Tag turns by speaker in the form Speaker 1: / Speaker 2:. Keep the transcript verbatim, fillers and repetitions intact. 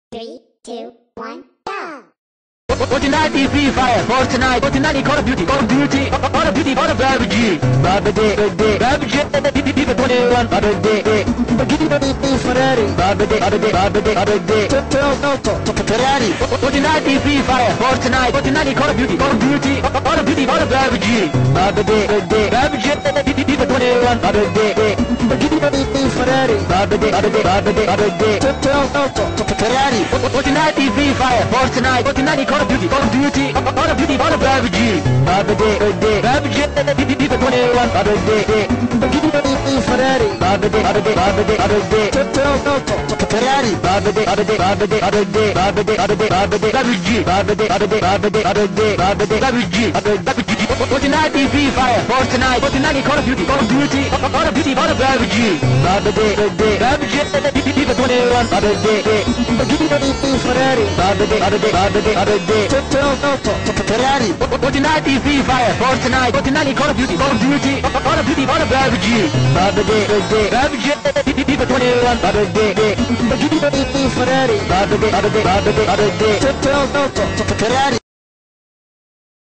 Speaker 1: Three, two, one, go!
Speaker 2: Fortnite, Free Fire, Fortnite, Fortnite, Call of Duty, Call of Duty, Call of Duty, Call of Duty, Barbie Day, Barbie Day, People twenty-one, Barbie Day, Ferrari, Barbie Day, Barbie Day, Barbie Day, Barbie Day, Ferrari, Fortnite, Free Fire, Fortnite, Fortnite, Call of Duty, Call of Duty, Call of Duty, Call of Duty, Barbie Day, Barbie Day, People twenty-one, Barbie Day, Ferrari, Barbie Day, Barbie Day, Barbie Day, Barbie Day, Ferrari, Fortnite, Free Fire, Fortnite, Fortnite, Call of Duty, Call of Duty, Call of Duty, Call of Duty, Barbie Day, Barbie Day, People twenty-one, Barbie Day, Ferrari, Barbie Day, Barbie Day, Barbie Day, Barbie Day, Ferrari, Barbie Day, Barbie Day, Barbie Day, Barbie Day, Barbie Day, Barbie Day, Barbie Day, Barbie Day, Barbie Day, Barbie Day, Barbie Day, Barbie Day, Barbie Day, Barbie Day, Barbie Day, Fortnite, Free Fire, Fortnite, Fortnite, Call of Duty, Call of Duty, Call of Duty, Call of Duty, Barbie Day, Barbie Day, People twenty-one, Barbie Day, Ferrari, Barbie Day, Barbie Day, Barbie Day, Barbie Day, Ferrari, Fortnite, Free Fire, Fortnite, Fortnite, Call of Duty, Call of Duty, Call of Duty, Call of Duty, Barbie Day, Barbie Day, People twenty-one, Barbie Day, Ferrari, Barbie Day, Barbie Day, Barbie Day, Barbie Day, Ferrari,